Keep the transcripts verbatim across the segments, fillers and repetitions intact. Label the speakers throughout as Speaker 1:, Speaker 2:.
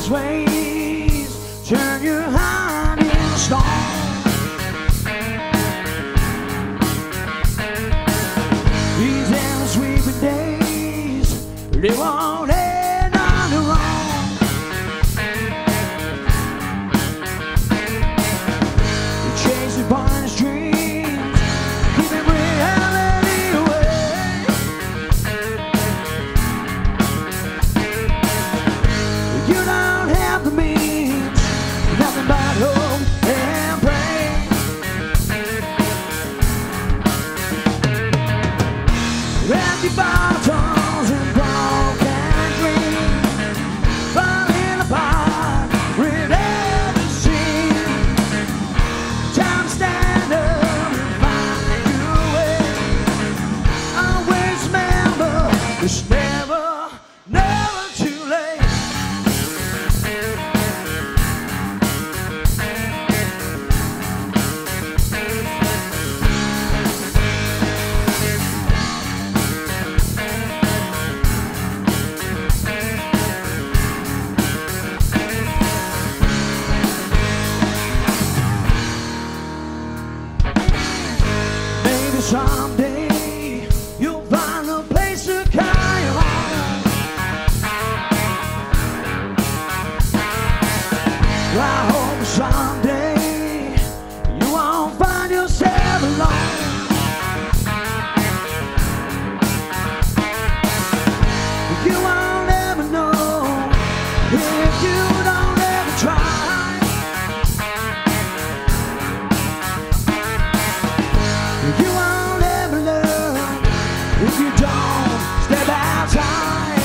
Speaker 1: endless ways turn your heart into stone. These endless sweeping days, they won't end on their own. They chase the bonus dreams, keeping reality away. You don't have the means, nothing but hope and pray. Empty bottles and broken dreams, falling apart with every scene. Time to stand up and find your way. Always remember, it's never, never too late. Maybe someday you'll find a place to call your home. I hope someday you won't find yourself alone. You won't ever know if you don't ever try. You won't ever learn if you don't step outside.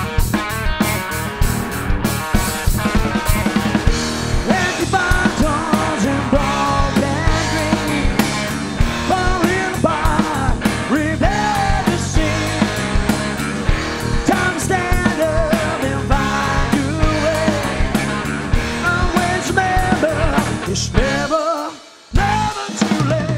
Speaker 1: Empty bottles and broken dreams, falling apart, repair the scene. Time to stand up and find your way. Always remember, it's never, never too late.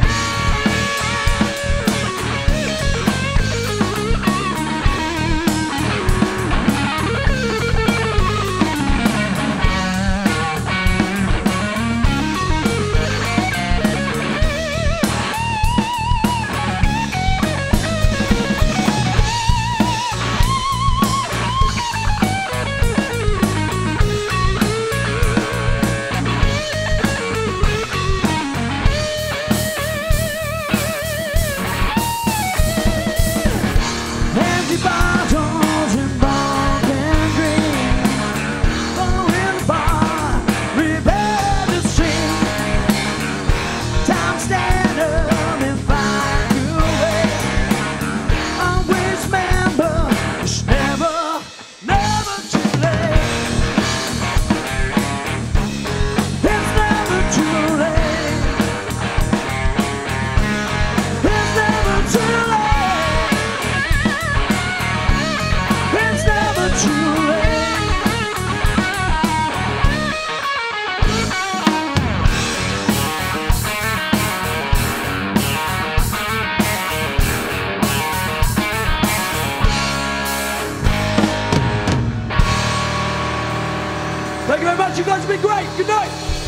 Speaker 1: Empty bottles and broken dreams, falling apart, repair the scene. Time to stand up and find your way. Always remember, it's never, never too late. It's never too late. It's never too late. It's never too late. Thank you very much. You guys have been great. Good night.